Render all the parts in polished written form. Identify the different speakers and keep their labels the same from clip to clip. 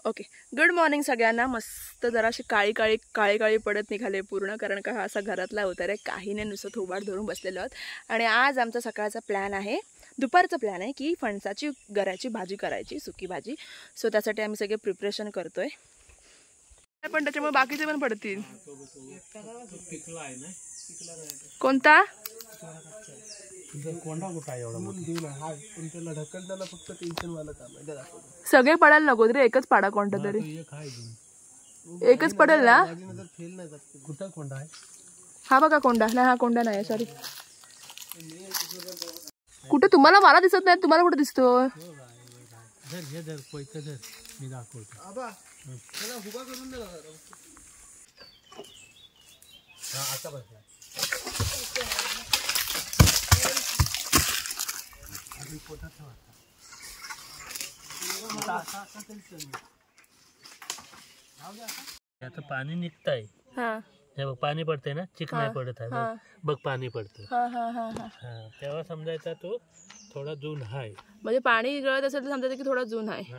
Speaker 1: Okay, good morning सगळ्यांना. मस्त जराशी काळी काळी पडत निघाले पूर्ण, कारण का हा असा घरातला उतार आहे. काही नाही, नुसतं थोबाड धरून बसलेलो आहोत. आणि आज आमचा सकाळचा प्लॅन आहे, दुपारचा प्लॅन आहे की फणसाची गऱ्याची भाजी करायची, सुकी भाजी. सो त्यासाठी आम्ही सगळे प्रिपरेशन करतोय, पण त्याच्यामुळे बाकीचे पण पडतील. कोणता सगळे पडायला नको रे, एकच पाडा कोणता तरी, एकच पडेल ना. हा बघा कोंडा नाही, हा कोंडा नाही, सॉरी. कुठे तुम्हाला? मला दिसत नाही, तुम्हाला कुठे दिसतो?
Speaker 2: आता पाणी निघतंय. हे बघ पाणी पडतंय ना, चिक नाही पडत आहे बघ, पाणी पडतं. तेव्हा समजायचा तो थोडा जून आहे.
Speaker 1: म्हणजे पाणी गळत असेल तर समजायचं की थोडा जून आहे.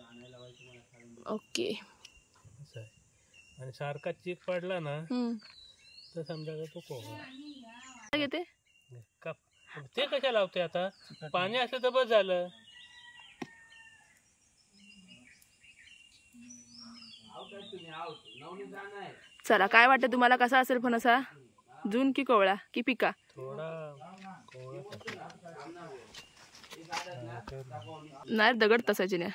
Speaker 1: ओके.
Speaker 2: आणि सारखा चिक पडला ना तर समजायचा तो कोवळा
Speaker 1: घेते.
Speaker 2: ते कशा लावते? आता पाणी असलं तर बस झालं.
Speaker 1: चला, काय वाटतं तुम्हाला, कसा असेल फणसा? जून की कोवळा की पिका?
Speaker 2: थोडा
Speaker 1: नाही, दगड तसायची नाही.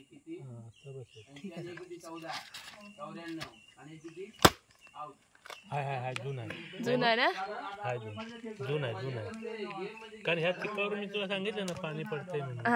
Speaker 1: जून आहे ना?
Speaker 2: जून आहे. कारण ह्या चिकावरून मी तुला सांगितलं ना पाणी पडतंय म्हणून.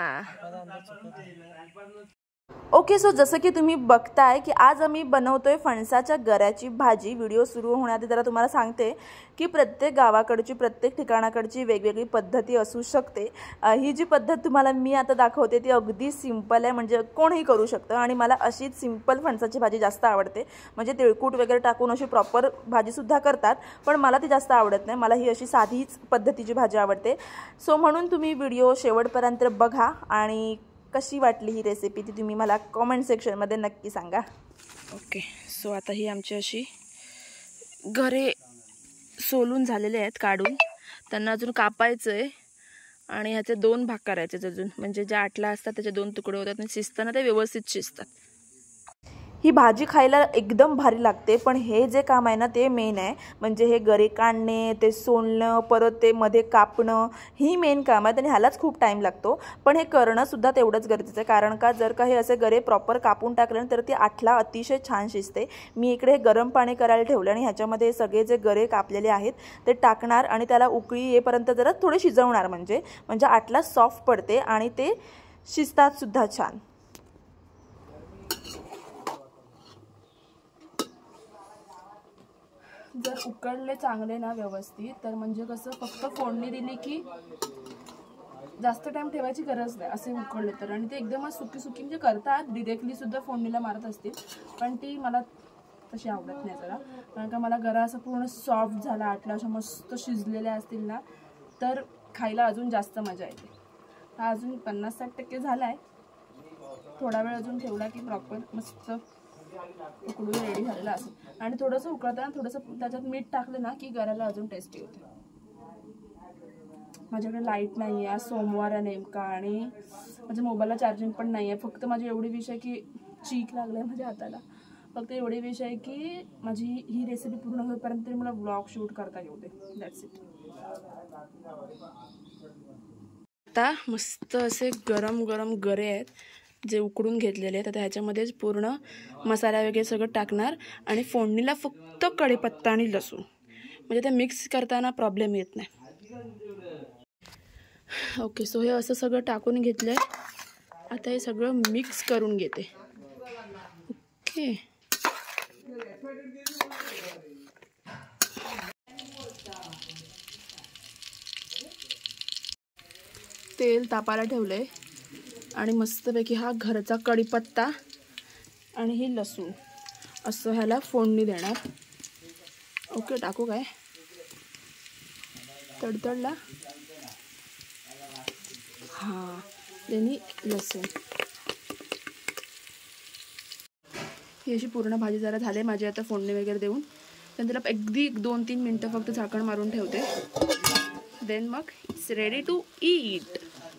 Speaker 1: ओके, सो जसं की तुम्ही बघताय की आज आम्ही बनवतोय फणसाच्या गऱ्याची भाजी. व्हिडिओ सुरू होण्याआधी जरा तुम्हाला सांगते की प्रत्येक गावाकडची, प्रत्येक ठिकाणाकडची वेगवेगळी पद्धती असू शकते. ही जी पद्धत तुम्हाला मी आता दाखवते ती अगदी सिंपल आहे, म्हणजे कोणीही करू शकतं. आणि मला अशीच सिंपल फणसाची भाजी जास्त आवडते. म्हणजे तिळकूट वगैरे टाकून अशी प्रॉपर भाजीसुद्धा करतात, पण मला ती जास्त आवडत नाही. मला ही अशी साधीच पद्धतीची भाजी आवडते. सो म्हणून तुम्ही व्हिडिओ शेवटपर्यंत बघा आणि कशी वाटली ही रेसिपी ती तुम्ही मला कॉमेंट सेक्शनमध्ये नक्की सांगा. ओके, सो आता ही आमची अशी गरे सोलून झालेले आहेत, काढून त्यांना अजून कापायचं आहे. आणि ह्याचे 2 भाग करायचे अजून, म्हणजे ज्या आटला असतात त्याचे 2 तुकडे होतात आणि शिजताना ते व्यवस्थित शिजतात. ही भाजी खायला एकदम भारी लागते, पण हे जे काम आहे ना ते मेन आहे. म्हणजे हे गरे काढणे, ते सोलणं, परत ते मध्ये कापणं, ही मेन काम आहे आणि ह्यालाच खूप टाईम लागतो. पण हे करणं सुद्धा तेवढंच गरजेचं आहे, कारण का जर का हे असे गरे प्रॉपर कापून टाकले तर ती आटला अतिशय छान शिजते. मी इकडे हे गरम पाणी करायला ठेवलं आणि ह्याच्यामध्ये सगळे जे गरे कापलेले आहेत ते टाकणार आणि त्याला उकळी येईपर्यंत जरा थोडे शिजवणार, म्हणजे आटला सॉफ्ट पडते आणि ते शिजतात सुद्धा छान. जर उकडले चांगले ना व्यवस्थित, तर म्हणजे कसं फक्त फोडणी दिली की जास्त टाइम ठेवायची गरज नाही असे उकडले तर. आणि ते एकदमच सुकी म्हणजे करतात डिरेक्टली सुद्धा फोडणीला मारत असतील, पण ती मला तशी आवडत नाही जरा. कारण का मला गरा असं पूर्ण सॉफ्ट झाला, आटला अशा मस्त शिजलेल्या असतील ना तर खायला अजून जास्त मजा येते. हा अजून 50-60% झाला आहे. थोडा वेळ अजून ठेवला की प्रॉपर मस्त उकडून रेडी झालेला असेल. आणि थोडंसं उकळताना थोडंसं त्याच्यात मीठ टाकलं ना की गऱ्याला अजून टेस्टी होते. माझ्याकडे लाईट नाही आहे, सोमवार आहे नेमका, आणि माझ्या मोबाईलला चार्जिंग पण नाही आहे. फक्त माझी एवढी विष आहे की चीक लागलं आहे माझ्या हाताला. फक्त एवढी विष आहे की माझी ही रेसिपी पूर्ण होईपर्यंत मला व्लॉग शूट करता येऊ दे. That's it. आता मस्त असे गरम गरम गरे आहेत जे उकडून घेतलेले आहेत. आता ह्याच्यामध्येच पूर्ण मसाला वगैरे सगळं टाकणार आणि फोडणीला फक्त कढीपत्ता आणि लसूण, म्हणजे ते मिक्स करताना प्रॉब्लेम येत नाही. ओके, सो हे असं सगळं टाकून घेतलं आहे. आता हे सगळं मिक्स करून घेते. ओके, तेल तापायला ठेवलं आहे आणि मस्तपैकी हा घरचा कढीपत्ता आणि ही लसूण असं ह्याला फोडणी देणार. ओके, टाकू काय? तडतडला. हां, त्यांनी लसूण ही अशी पूर्ण भाजी जरा झाली माझी आता फोडणी वगैरे देऊन. त्याला अगदी 2-3 मिनटं फक्त झाकण मारून ठेवते. देन मग इट्स रेडी टू ईट.